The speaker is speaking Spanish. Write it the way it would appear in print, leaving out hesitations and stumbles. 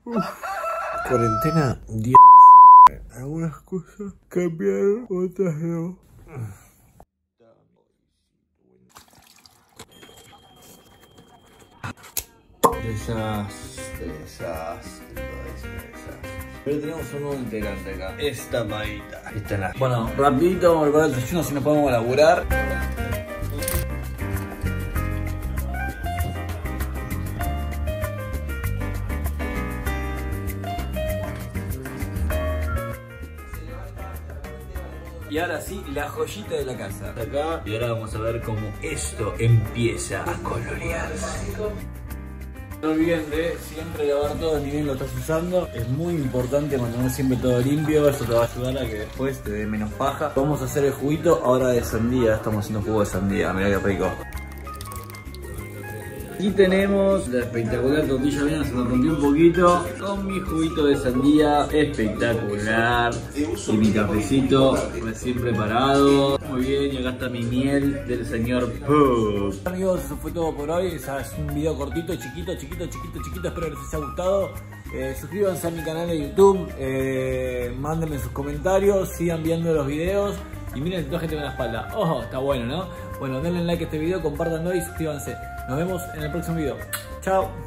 Cuarentena, día. Algunas cosas cambiaron, otras no. Desastre. Pero tenemos un nuevo integrante acá. Esta maguita. Bueno, rapidito vamos a preparar el desayuno si nos podemos laburar. Y ahora sí, la joyita de la casa. Acá. Y ahora vamos a ver cómo esto empieza a colorearse. No olviden de siempre lavar todo ni bien lo estás usando. Es muy importante mantener siempre todo limpio. Eso te va a ayudar a que después te dé menos paja. Vamos a hacer el juguito ahora de sandía. Estamos haciendo jugo de sandía. Mirá qué rico. Aquí tenemos la espectacular tortilla avena, se me rompió un poquito, con mi juguito de sandía espectacular y mi cafecito recién preparado. Muy bien, y acá está mi miel del señor Pop. Amigos, eso fue todo por hoy. Es un video cortito, chiquito. Espero que les haya gustado. Suscríbanse a mi canal de YouTube, mándenme sus comentarios, sigan viendo los videos. Y miren el tatuaje que tengo en la espalda. Ojo, está bueno, ¿no? Bueno, denle like a este video, compártanlo y suscríbanse. Nos vemos en el próximo video. Chao.